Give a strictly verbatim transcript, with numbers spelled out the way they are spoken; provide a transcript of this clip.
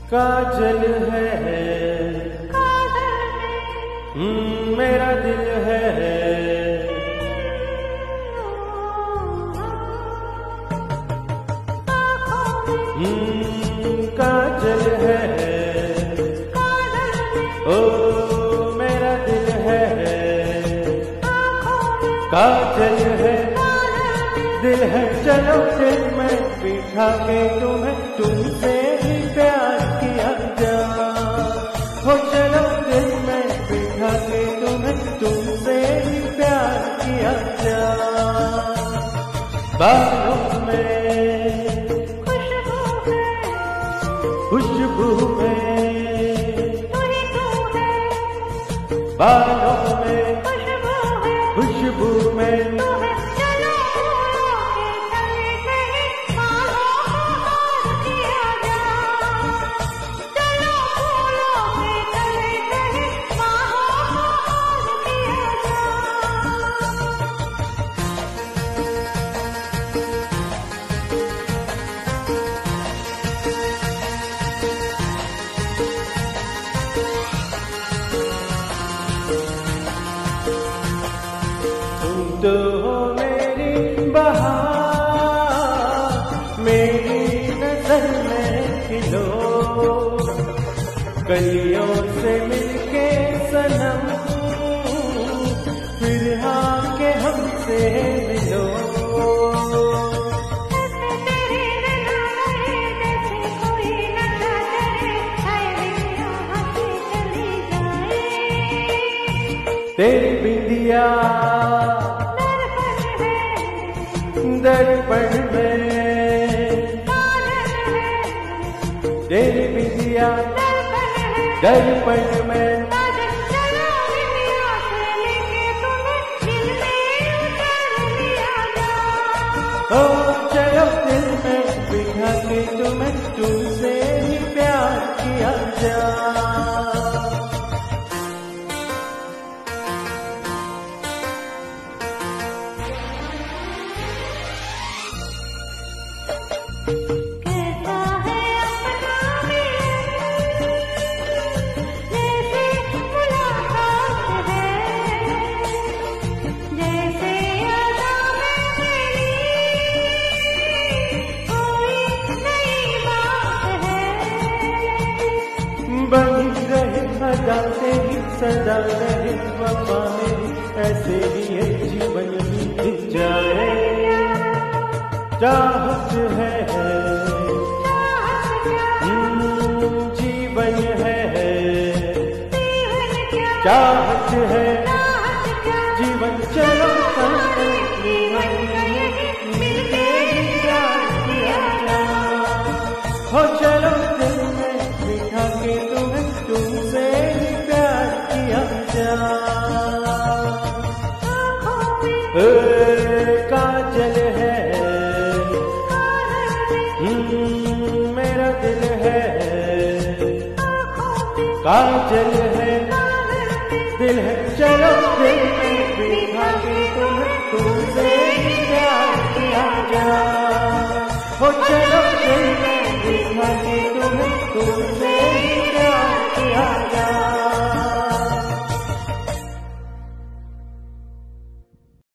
काजल है हम्म, मेरा दिल है हम्म, काजल है ओ मेरा दिल है काजल है दिल है चलो दिल में बिठा के तुम्हें तुमसे ही प्यार किया जा हो चलो दिल में बिठा के तुम्हें तुमसे ही प्यार किया जा बालों में खुशबू में बालों में खुशबू में तो हो मेरी बहार मेरी नजर में खिलो कलियों से मिलके सनम फिर आके हमसे मिलो तेरी बिंदिया दर्पण में तेरी बिंदिया दर्पण में ओ चलो दिल में बिठा के तुम्हें तुमसे ही प्यार किया जा बनी रहे सदा तेरी सदा रहे वफा मेरी ऐसे ही ये जीवन बीत जाए चाहत है जीवन है चाहत है जीवन चलो हो चलो दिल में बिठा के तुम्हें तुमसे ही प्यार किया जा काजल है मेरा दिल है काजल है दिल है चलो दिल में बिठा के तुम्हें तुमसे ही प्यार किया जा हो चलो दिल में बिठा के तुम्हें तुमसे ही प्यार किया